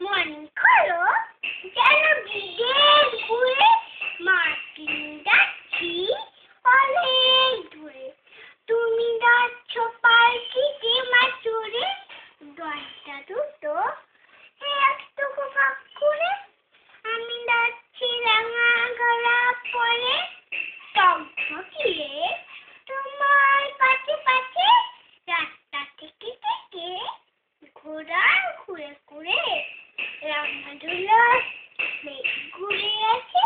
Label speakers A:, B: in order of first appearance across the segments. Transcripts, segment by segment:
A: মন করো যেন বিদেশ ঘুরে মার্কিন যাচ্ছি অনেক দূরে। তুমি যাচ্ছ পালকিতে মাচুরে, দরজা দুটো একটুকু ফাঁক করে। আমি যাচ্ছি রাঙা গলা পরে, টকটকিয়ে তোমার পাশে পাশে। রাস্তা থেকে থেকে ঘোড়ার ঘুরে ঘুরে রাঙাধুলা ঘুরে আছে।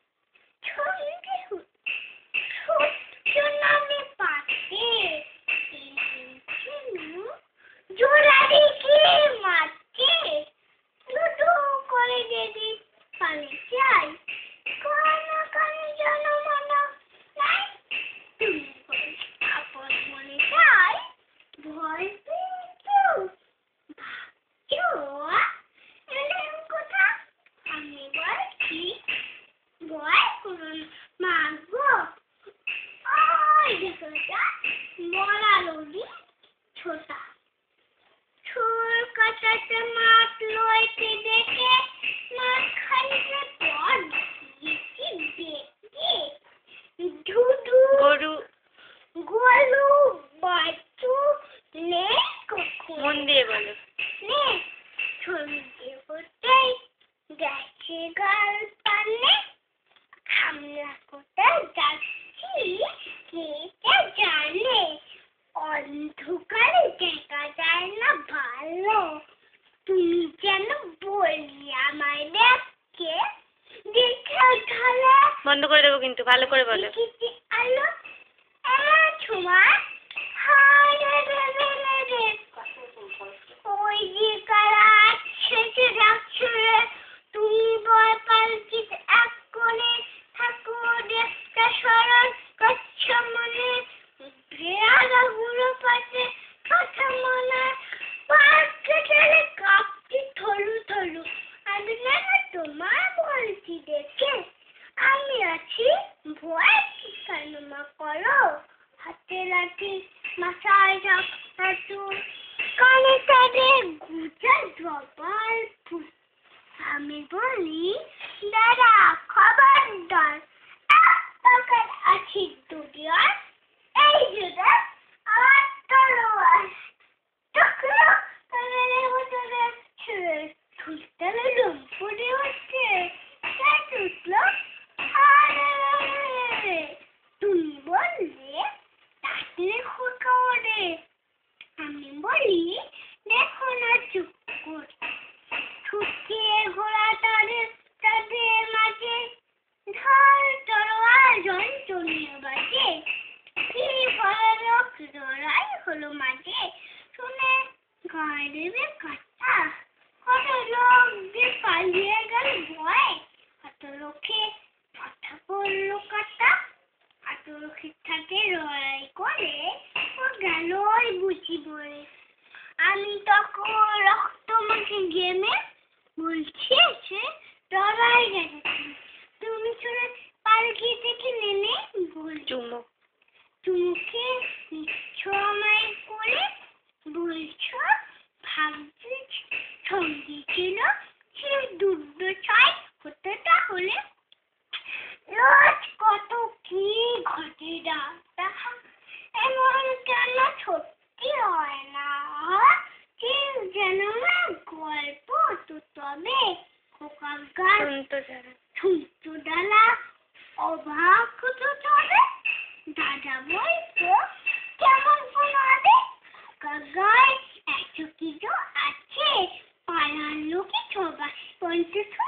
A: সূর্য নামে পাশে জোড়া দেখে মারছে, দুটো করে যদি পালে চাই কানে কানে জনমন নাই। তুমি আপন মনে চাই ভয় পেয়ে কেউ ভাবছো এলেন কোথা। আমি বলছি ভয় করুন মা গো, ওই দেখো মরা রবি ছোটা চুল কাটাতে মাঠ লইতে দেখে মাঝখানে পর দেখে ধুধু
B: গরু
A: গরু বাছু নে কখন
B: মন দিয়ে বলো।
A: নে ছড়িয়ে পড়তেই গেছে গাল পানে। আমরা কোথায় যাচ্ছি কে জানে, অন্ধকারে দেখা যায় না ভালো। তুমি যেন বলি আমায় দেখে দেখে ঢালে
B: বন্ধ করে দেবো কিন্তু, ভালো করে বলো।
A: আলো ছোঁয়া হায় রে রে রে, ওই যে কারা আছে যে ডাকছে রে। তুমি ভয় পালকিতে এক কোণে থাকো, দেখতে স্মরণ করছো মনে। ভেড়া গুলো পাশে কথা মনে, পার্কে গেলে কাঁপছি থলু থলু। আমি না তোমার বলছি দেখে আমি আছি ভয় কি কেন মা করো। হাতে লাঠি মাথায় ঝাঁকু, কানে কানে গুজা জবাল ফুল। আমি বলি দাদা খবরদার, এক আছি দুনিয়ার এই যুগে আমার তলোয়ার। টুকরো তলোয়ারের মতনে ছুটতে লুম্পুরে হচ্ছে উঠলো। তুমি বললে ডাকলে খোকা ওরে, আমি বলি দেখো না চুপ করে। ছুটে ঘোড়া তাদের মাঝে, ঢাল তলোয়ার যন্ত্রণীয় বাজে। কি ভয়ানক লড়াই হলো মাঝে, শুনে গায়ে দেবে কাটা। কত লোক যে পালিয়ে গেল ভয়, কত লোকে কথা বললো কাটা। কত লোকের সাথে লড়াই করে ও গেল বুঝি বলে। আমি তখন রক্ত মুখে ঘেমে বলছি সে লড়াই গেছে। তুমি শুনে পালকি থেকে নেমে
B: চুমো
A: চুমুকে নিচ্ছ আমায় করে, বলছো ভাবছি সঙ্গী ছিল সে দুর্দশায় হতে তাহলে। রোজ কত কি ঘটে তাহা এমন কেন সত্যি হয় না। কেউ যেন গল্প তো তবে খোকার গাছ ছুঁচো ডালা অভাব তো তবে। দাদা বলতো কেমন শোনাবে, খোকার গাছ 100 কিলো আছে, পাড়ার লোকে সবাই বলতে